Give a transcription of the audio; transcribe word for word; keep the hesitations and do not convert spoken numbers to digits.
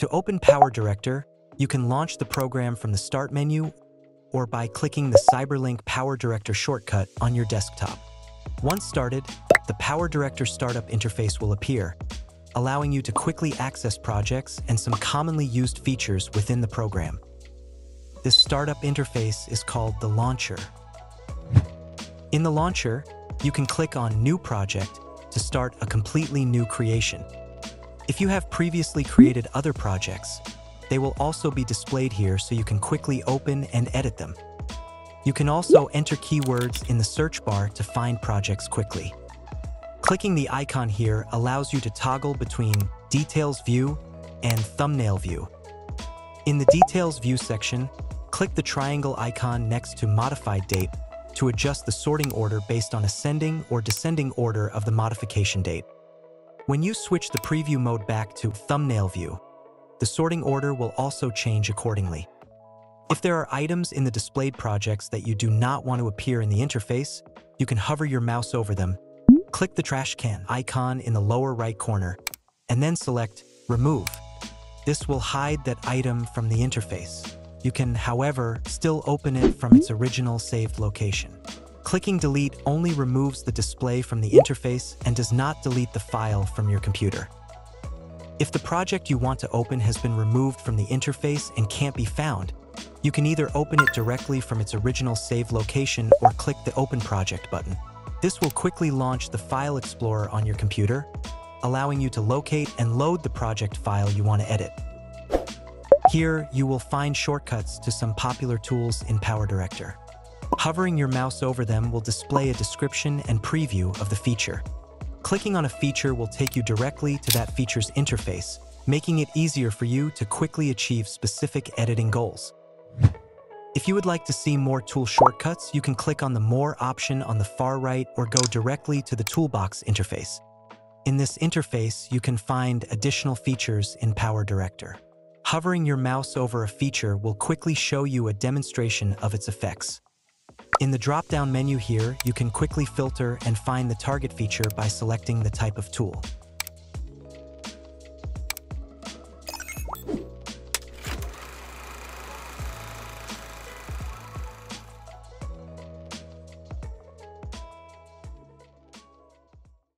To open PowerDirector, you can launch the program from the Start menu or by clicking the Cyberlink PowerDirector shortcut on your desktop. Once started, the PowerDirector startup interface will appear, allowing you to quickly access projects and some commonly used features within the program. This startup interface is called the Launcher. In the Launcher, you can click on New Project to start a completely new creation. If you have previously created other projects, they will also be displayed here so you can quickly open and edit them. You can also enter keywords in the search bar to find projects quickly. Clicking the icon here allows you to toggle between Details View and Thumbnail View. In the Details View section, click the triangle icon next to Modified Date to adjust the sorting order based on ascending or descending order of the modification date. When you switch the preview mode back to Thumbnail View, the sorting order will also change accordingly. If there are items in the displayed projects that you do not want to appear in the interface, you can hover your mouse over them, click the trash can icon in the lower right corner, and then select Remove. This will hide that item from the interface. You can, however, still open it from its original saved location. Clicking Delete only removes the display from the interface and does not delete the file from your computer. If the project you want to open has been removed from the interface and can't be found, you can either open it directly from its original saved location or click the Open Project button. This will quickly launch the File Explorer on your computer, allowing you to locate and load the project file you want to edit. Here, you will find shortcuts to some popular tools in PowerDirector. Hovering your mouse over them will display a description and preview of the feature. Clicking on a feature will take you directly to that feature's interface, making it easier for you to quickly achieve specific editing goals. If you would like to see more tool shortcuts, you can click on the More option on the far right or go directly to the Toolbox interface. In this interface, you can find additional features in PowerDirector. Hovering your mouse over a feature will quickly show you a demonstration of its effects. In the drop-down menu here, you can quickly filter and find the target feature by selecting the type of tool.